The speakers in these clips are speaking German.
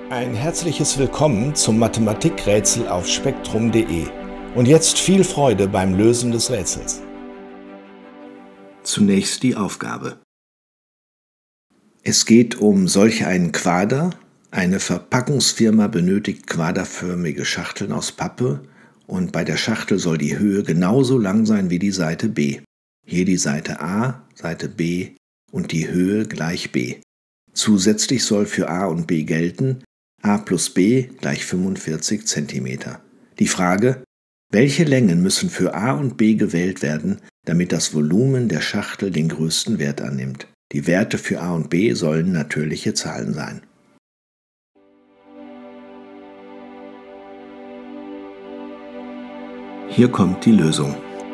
Ein herzliches Willkommen zum Mathematikrätsel auf spektrum.de und jetzt viel Freude beim Lösen des Rätsels. Zunächst die Aufgabe. Es geht um solch einen Quader. Eine Verpackungsfirma benötigt quaderförmige Schachteln aus Pappe und bei der Schachtel soll die Höhe genauso lang sein wie die Seite B. Hier die Seite A, Seite B und die Höhe gleich B. Zusätzlich soll für A und B gelten, A plus B gleich 45 cm. Die Frage, welche Längen müssen für A und B gewählt werden, damit das Volumen der Schachtel den größten Wert annimmt? Die Werte für A und B sollen natürliche Zahlen sein. Hier kommt die Lösung.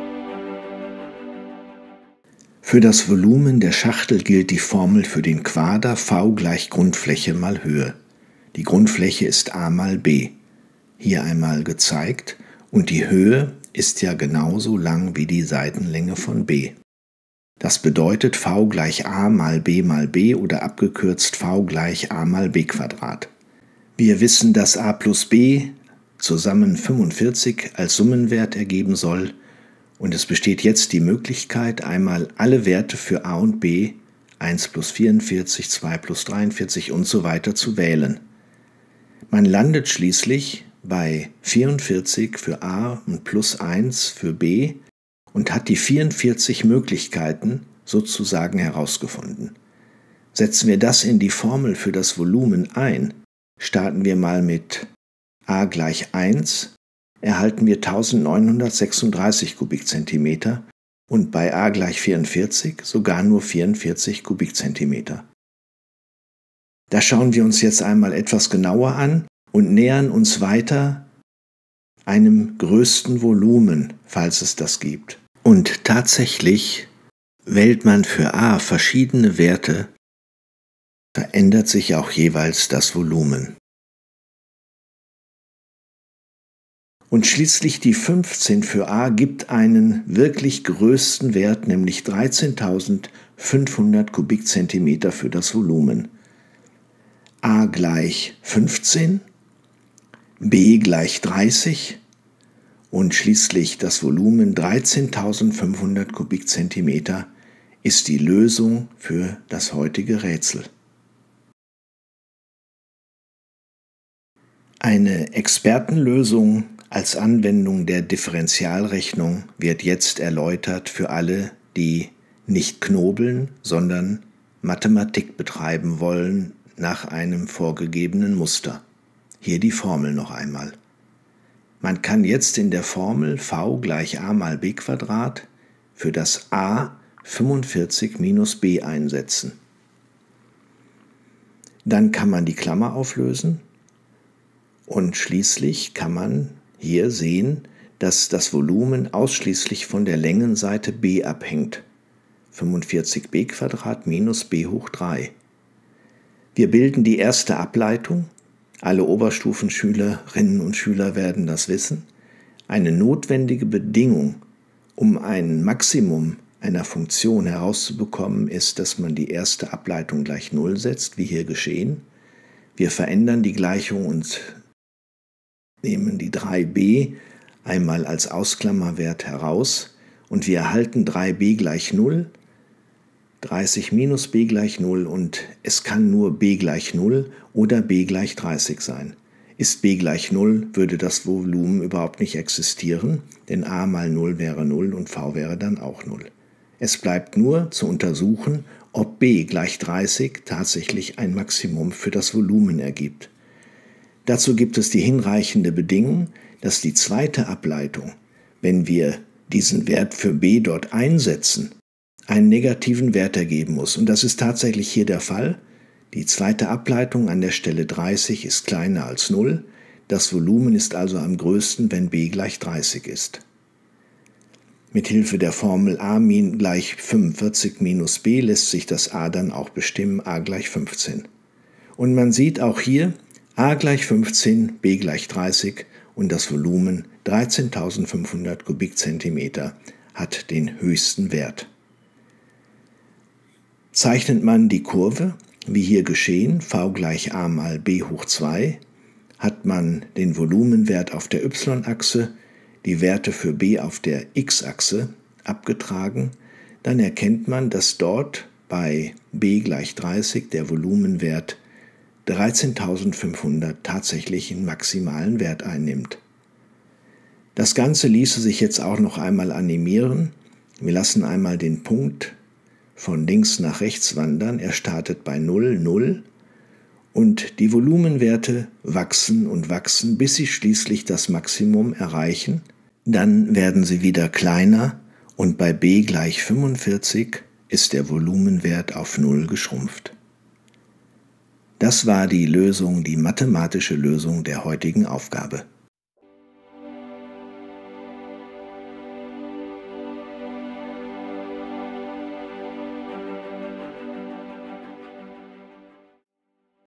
Für das Volumen der Schachtel gilt die Formel für den Quader V gleich Grundfläche mal Höhe. Die Grundfläche ist A mal B, hier einmal gezeigt, und die Höhe ist ja genauso lang wie die Seitenlänge von B. Das bedeutet V gleich A mal B oder abgekürzt V gleich A mal B Quadrat. Wir wissen, dass A plus B zusammen 45 als Summenwert ergeben soll, und es besteht jetzt die Möglichkeit, einmal alle Werte für A und B, 1 plus 44, 2 plus 43 und so weiter zu wählen. Man landet schließlich bei 44 für A und plus 1 für B und hat die 44 Möglichkeiten sozusagen herausgefunden. Setzen wir das in die Formel für das Volumen ein, starten wir mal mit A gleich 1, erhalten wir 1936 Kubikzentimeter und bei A gleich 44 sogar nur 44 Kubikzentimeter. Das schauen wir uns jetzt einmal etwas genauer an und nähern uns weiter einem größten Volumen, falls es das gibt. Und tatsächlich wählt man für A verschiedene Werte, verändert sich auch jeweils das Volumen. Und schließlich die 15 für A gibt einen wirklich größten Wert, nämlich 13.500 Kubikzentimeter für das Volumen. A gleich 15, B gleich 30 und schließlich das Volumen 13.500 Kubikzentimeter ist die Lösung für das heutige Rätsel. Eine Expertenlösung als Anwendung der Differentialrechnung wird jetzt erläutert für alle, die nicht knobeln, sondern Mathematik betreiben wollen nach einem vorgegebenen Muster. Hier die Formel noch einmal. Man kann jetzt in der Formel V gleich A mal B Quadrat für das A 45 minus B einsetzen. Dann kann man die Klammer auflösen und schließlich kann man hier sehen, dass das Volumen ausschließlich von der Längenseite B abhängt. 45b Quadrat minus b hoch 3. Wir bilden die erste Ableitung. Alle Oberstufenschülerinnen und Schüler werden das wissen. Eine notwendige Bedingung, um ein Maximum einer Funktion herauszubekommen, ist, dass man die erste Ableitung gleich 0 setzt, wie hier geschehen. Wir verändern die Gleichung und nehmen die 3b einmal als Ausklammerwert heraus und wir erhalten 3b gleich 0, 30 minus b gleich 0 und es kann nur b gleich 0 oder b gleich 30 sein. Ist b gleich 0, würde das Volumen überhaupt nicht existieren, denn a mal 0 wäre 0 und v wäre dann auch 0. Es bleibt nur zu untersuchen, ob b gleich 30 tatsächlich ein Maximum für das Volumen ergibt. Dazu gibt es die hinreichende Bedingung, dass die zweite Ableitung, wenn wir diesen Wert für b dort einsetzen, einen negativen Wert ergeben muss. Und das ist tatsächlich hier der Fall. Die zweite Ableitung an der Stelle 30 ist kleiner als 0. Das Volumen ist also am größten, wenn b gleich 30 ist. Mit Hilfe der Formel a gleich 45 minus b lässt sich das a dann auch bestimmen, a gleich 15. Und man sieht auch hier, a gleich 15, b gleich 30 und das Volumen 13.500 Kubikzentimeter hat den höchsten Wert. Zeichnet man die Kurve, wie hier geschehen, v gleich a mal b hoch 2, hat man den Volumenwert auf der y-Achse, die Werte für b auf der x-Achse abgetragen, dann erkennt man, dass dort bei b gleich 30 der Volumenwert 13.500 tatsächlichen maximalen Wert einnimmt. Das Ganze ließe sich jetzt auch noch einmal animieren. Wir lassen einmal den Punkt von links nach rechts wandern. Er startet bei 0, 0 und die Volumenwerte wachsen und wachsen, bis sie schließlich das Maximum erreichen. Dann werden sie wieder kleiner und bei b gleich 45 ist der Volumenwert auf 0 geschrumpft. Das war die mathematische Lösung der heutigen Aufgabe.